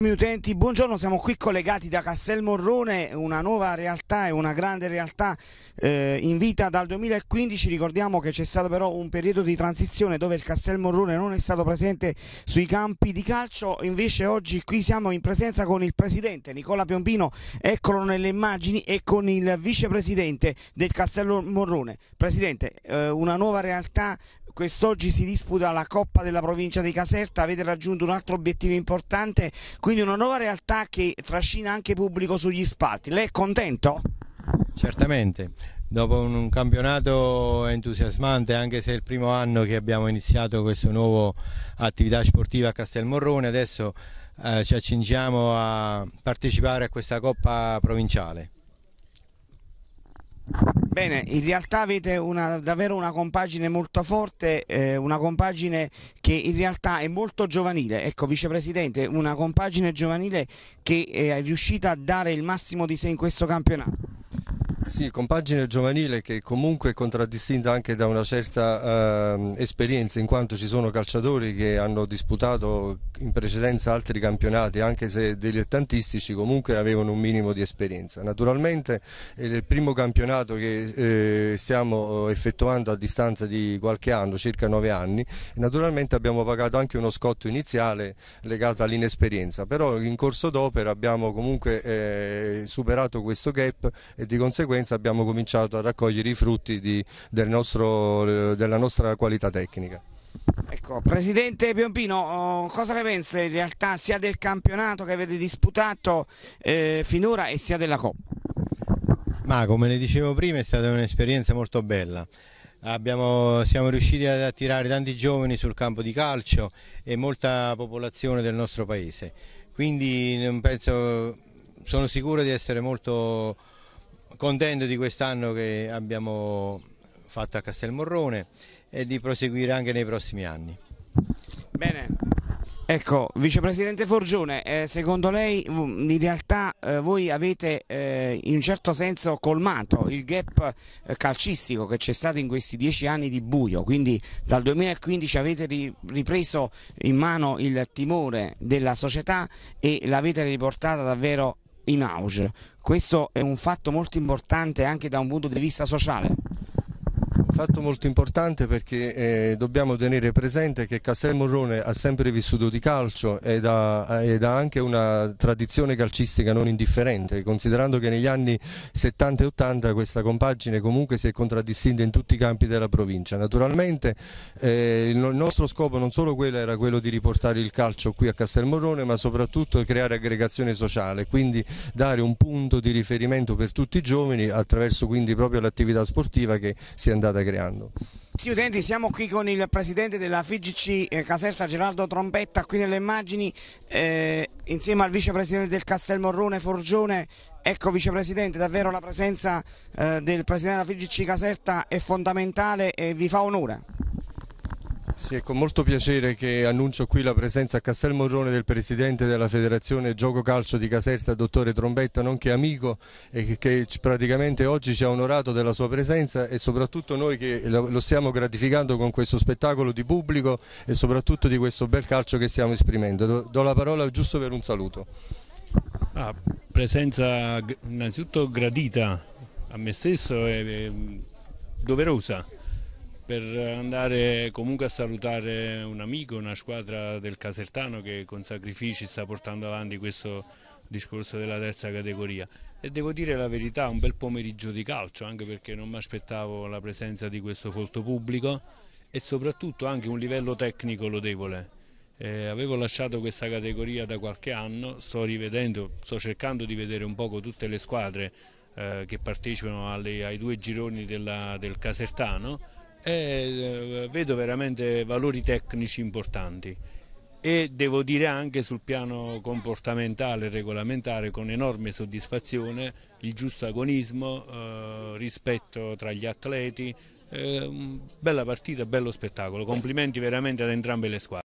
Utenti, buongiorno, siamo qui collegati da Castelmorrone, una nuova realtà e una grande realtà in vita dal 2015. Ricordiamo che c'è stato però un periodo di transizione dove il Castelmorrone non è stato presente sui campi di calcio, invece oggi qui siamo in presenza con il presidente Nicola Piombino, eccolo nelle immagini, e con il vicepresidente del Castelmorrone. Presidente, una nuova realtà. Quest'oggi si disputa la Coppa della provincia di Caserta, avete raggiunto un altro obiettivo importante, quindi una nuova realtà che trascina anche pubblico sugli spalti. Lei è contento? Certamente, dopo un campionato entusiasmante, anche se è il primo anno che abbiamo iniziato questa nuova attività sportiva a Castelmorrone, adesso ci accingiamo a partecipare a questa Coppa provinciale. Bene, in realtà avete davvero una compagine molto forte, una compagine che in realtà è molto giovanile. Ecco, vicepresidente, una compagine giovanile che è riuscita a dare il massimo di sé in questo campionato. Sì, compagine giovanile che comunque è contraddistinta anche da una certa esperienza, in quanto ci sono calciatori che hanno disputato in precedenza altri campionati, anche se dilettantistici, comunque avevano un minimo di esperienza. Naturalmente è il primo campionato che stiamo effettuando a distanza di qualche anno, circa 9 anni, e naturalmente abbiamo pagato anche uno scotto iniziale legato all'inesperienza, però in corso d'opera abbiamo comunque superato questo gap e di conseguenza abbiamo cominciato a raccogliere i frutti della nostra qualità tecnica. Ecco, presidente Piombino, cosa ne pensa in realtà sia del campionato che avete disputato finora e sia della Coppa? Ma come le dicevo prima, è stata un'esperienza molto bella. Siamo riusciti ad attirare tanti giovani sul campo di calcio e molta popolazione del nostro paese, quindi sono sicuro di essere molto contento di quest'anno che abbiamo fatto a Castelmorrone e di proseguire anche nei prossimi anni. Bene, ecco, vicepresidente Forgione, secondo lei in realtà voi avete in un certo senso colmato il gap calcistico che c'è stato in questi 10 anni di buio, quindi dal 2015 avete ripreso in mano il timore della società e l'avete riportata davvero in auge. Questo è un fatto molto importante anche da un punto di vista sociale. Un fatto molto importante perché dobbiamo tenere presente che Castelmorrone ha sempre vissuto di calcio ed ha anche una tradizione calcistica non indifferente, considerando che negli anni 70 e 80 questa compagine comunque si è contraddistinta in tutti i campi della provincia. Naturalmente il nostro scopo non solo era quello di riportare il calcio qui a Castelmorrone, ma soprattutto creare aggregazione sociale, quindi dare un punto di riferimento per tutti i giovani attraverso quindi proprio l'attività sportiva che si è andata creando. Sì, utenti, siamo qui con il presidente della FIGC Caserta, Gerardo Trombetta, qui nelle immagini, insieme al vicepresidente del Castelmorrone Forgione. Ecco, vicepresidente, davvero la presenza del presidente della FIGC Caserta è fondamentale e vi fa onore. Sì, è con molto piacere che annuncio qui la presenza a Castelmorrone del presidente della Federazione Gioco Calcio di Caserta, dottore Trombetta, nonché amico, e che praticamente oggi ci ha onorato della sua presenza, e soprattutto noi che lo stiamo gratificando con questo spettacolo di pubblico e soprattutto di questo bel calcio che stiamo esprimendo. Do la parola giusto per un saluto. Presenza innanzitutto gradita a me stesso e doverosa, per andare comunque a salutare un amico, una squadra del Casertano che con sacrifici sta portando avanti questo discorso della terza categoria. E devo dire la verità, un bel pomeriggio di calcio, anche perché non mi aspettavo la presenza di questo folto pubblico e soprattutto anche un livello tecnico lodevole. Avevo lasciato questa categoria da qualche anno, sto cercando di vedere un poco tutte le squadre che partecipano ai 2 gironi del Casertano, e vedo veramente valori tecnici importanti, e devo dire anche sul piano comportamentale e regolamentare con enorme soddisfazione il giusto agonismo, rispetto tra gli atleti, bella partita, bello spettacolo, complimenti veramente ad entrambe le squadre.